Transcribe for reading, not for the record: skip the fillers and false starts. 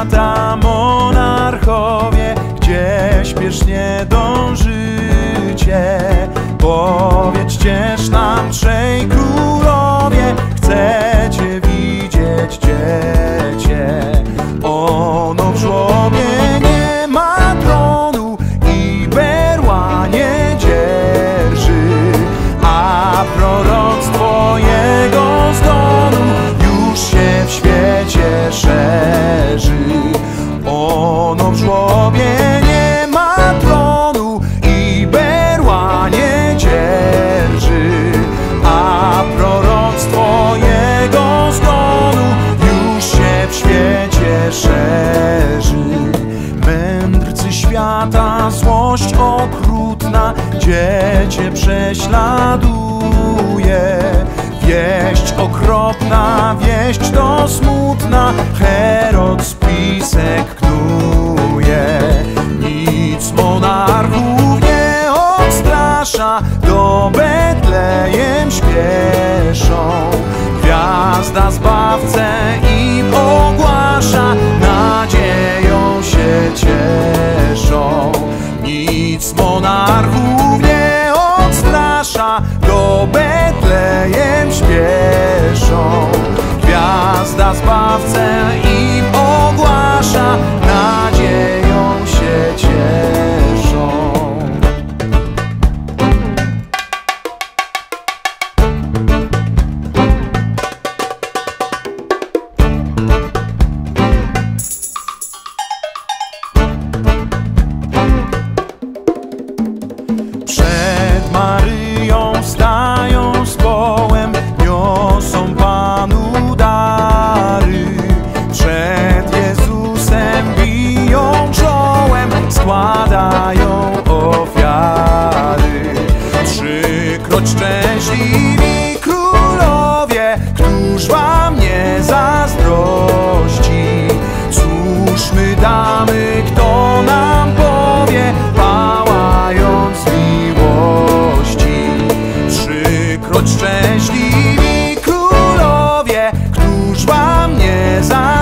świata monarchowie, gdzie śpiesznie dążycie. Powiedźcież nam, trzej królowie, chcecie widzieć dziecię. Ono w żłobie nie ma tronu i berła nie dzierży, a proroctwo jego z donu już się w świecie szerzy. Ono w żłobie nie ma tronu i berła nie dzierży, a proroctwo jego z donu już się w świecie szerzy. Mędrcy świata, złość okrutna dziecię prześladuje. Wieść okropna, wieść to smutna, Herod spisek knuje. Nic monarchów nie odstrasza, do Betlejem śpieszą. Gwiazda Zbawcę im ogłasza, nadzieją się cieszą. Nic monarchów nie odstrasza, do Betlejem śpieszą. Gwiazda Zbawcę im ogłasza, nadzieją się cieszą. Przed Maryją stają z kołem, niosą Panu dary. Przed Jezusem biją czołem, składają ofiary. Trzykroć szczęśliwi królowie, któż wam nie zazdrości? Cóż my damy, kto nam powie, pałając miłości? Trzykroć szczęśliwi królowie, któż wam nie zazdrości?